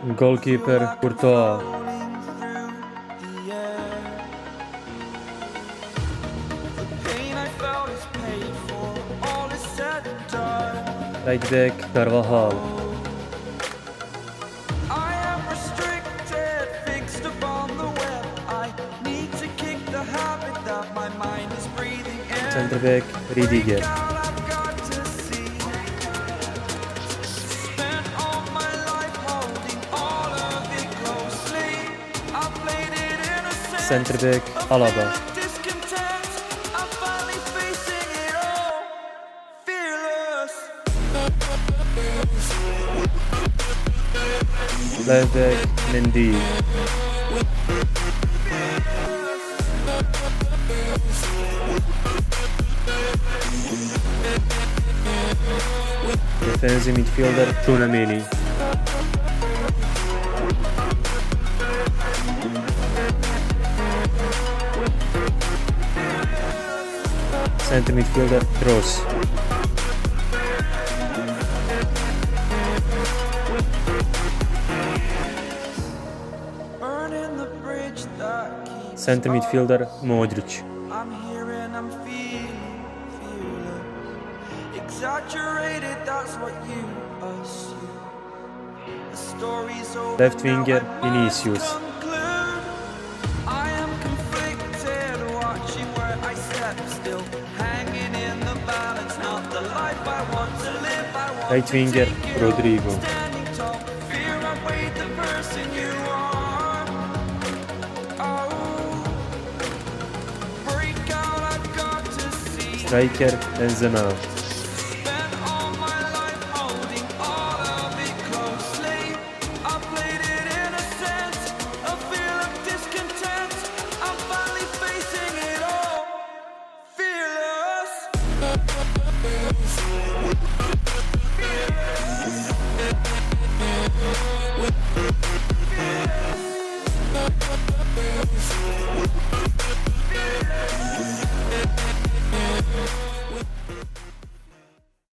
Goalkeeper Courtois. Right back Carvajal. Centre back Rudiger. Centre back Alaba. Left back Mendy. Defensive midfielder Tchouaméni. Center midfielder Kroos. Center midfielder Modric. Left winger Vinicius. Right winger Rodrigo. Striker Benzema.